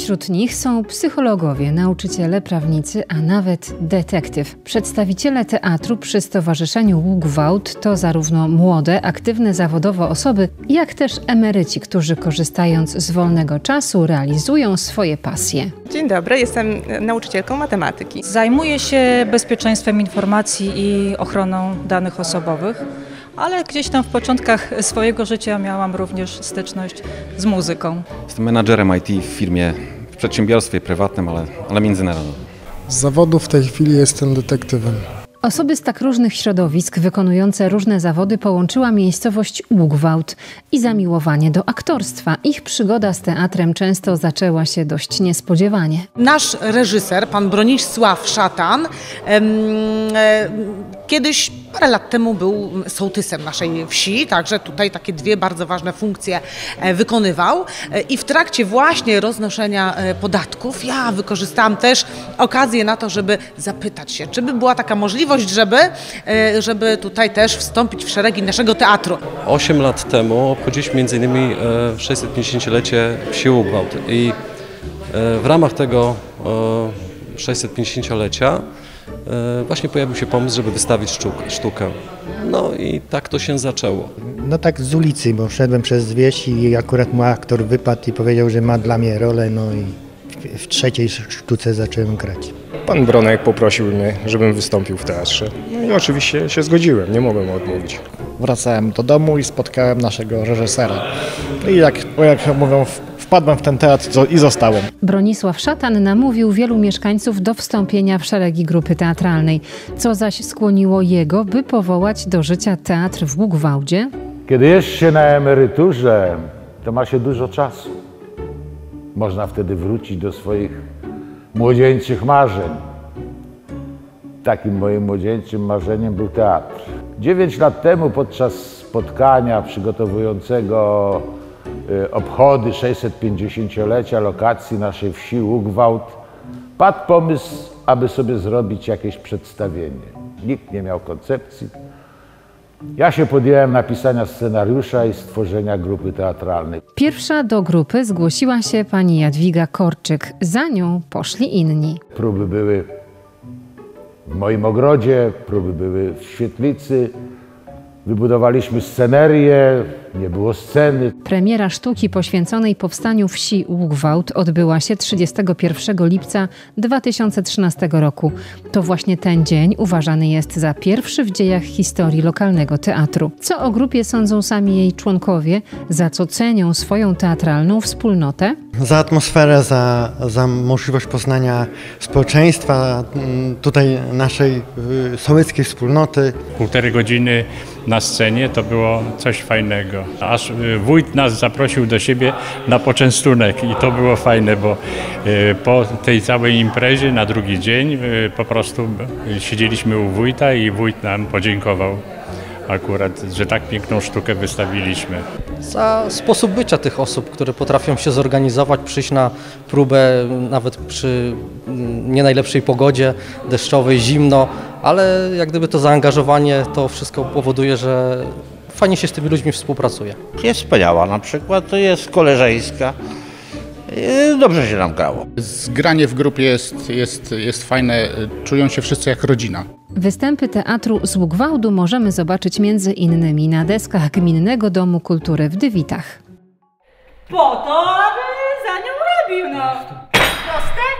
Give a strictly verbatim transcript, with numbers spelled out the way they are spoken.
Wśród nich są psychologowie, nauczyciele, prawnicy, a nawet detektyw. Przedstawiciele teatru przy Stowarzyszeniu Łuk-Wałt to zarówno młode, aktywne zawodowo osoby, jak też emeryci, którzy korzystając z wolnego czasu realizują swoje pasje. Dzień dobry, jestem nauczycielką matematyki. Zajmuję się bezpieczeństwem informacji i ochroną danych osobowych, ale gdzieś tam w początkach swojego życia miałam również styczność z muzyką. Jestem menadżerem I T w firmie, w przedsiębiorstwie prywatnym, ale, ale międzynarodowym. Z zawodu w tej chwili jestem detektywem. Osoby z tak różnych środowisk wykonujące różne zawody połączyła miejscowość Łuk-Wałt i zamiłowanie do aktorstwa. Ich przygoda z teatrem często zaczęła się dość niespodziewanie. Nasz reżyser, pan Bronisław Szatan, em, e, kiedyś parę lat temu był sołtysem naszej wsi, także tutaj takie dwie bardzo ważne funkcje e, wykonywał. E, I w trakcie właśnie roznoszenia e, podatków ja wykorzystałam też okazję na to, żeby zapytać się, czy by była taka możliwość, żeby, żeby tutaj też wstąpić w szeregi naszego teatru. Osiem lat temu obchodziliśmy między innymi sześćset pięćdziesięciolecie wsi Łuk-Wałt i w ramach tego sześćset pięćdziesięciolecia właśnie pojawił się pomysł, żeby wystawić sztukę. No i tak to się zaczęło. No tak z ulicy, bo szedłem przez wieś i akurat mu aktor wypadł i powiedział, że ma dla mnie rolę, no i w trzeciej sztuce zacząłem grać. Pan Bronek poprosił mnie, żebym wystąpił w teatrze. No i oczywiście się zgodziłem, nie mogłem odmówić. Wracałem do domu i spotkałem naszego reżysera. I jak, jak mówią, wpadłem w ten teatr i zostałem. Bronisław Szatan namówił wielu mieszkańców do wstąpienia w szeregi grupy teatralnej, co zaś skłoniło jego, by powołać do życia teatr w Łuk-Wałdzie. Kiedy jest się na emeryturze, to ma się dużo czasu. Można wtedy wrócić do swoich młodzieńczych marzeń. Takim moim młodzieńczym marzeniem był teatr. Dziewięć lat temu podczas spotkania przygotowującego y, obchody sześćsetpięćdziesięciolecia lokacji naszej wsi Łuk-Wałt padł pomysł, aby sobie zrobić jakieś przedstawienie. Nikt nie miał koncepcji. Ja się podjąłem napisania scenariusza i stworzenia grupy teatralnej. Pierwsza do grupy zgłosiła się pani Jadwiga Korczyk. Za nią poszli inni. Próby były w moim ogrodzie, próby były w świetlicy. Wybudowaliśmy scenerię, nie było sceny. Premiera sztuki poświęconej powstaniu wsi Łuk-Wałt odbyła się trzydziestego pierwszego lipca dwa tysiące trzynastego roku. To właśnie ten dzień uważany jest za pierwszy w dziejach historii lokalnego teatru. Co o grupie sądzą sami jej członkowie, za co cenią swoją teatralną wspólnotę? Za atmosferę, za, za możliwość poznania społeczeństwa, tutaj naszej sołeckiej wspólnoty. Półtorej godziny na scenie to było coś fajnego. Aż wójt nas zaprosił do siebie na poczęstunek i to było fajne, bo po tej całej imprezie na drugi dzień po prostu siedzieliśmy u wójta i wójt nam podziękował akurat, że tak piękną sztukę wystawiliśmy. Za sposób bycia tych osób, które potrafią się zorganizować, przyjść na próbę nawet przy nie najlepszej pogodzie, deszczowej, zimno, ale jak gdyby to zaangażowanie, to wszystko powoduje, że fajnie się z tymi ludźmi współpracuje. Jest wspaniała na przykład, to jest koleżeńska. Dobrze się nam grało. Zgranie w grupie jest, jest, jest fajne, czują się wszyscy jak rodzina. Występy teatru z Łuk-Wałdu możemy zobaczyć między innymi na deskach Gminnego Domu Kultury w Dywitach. Po to, aby za nią robił, no. Proste?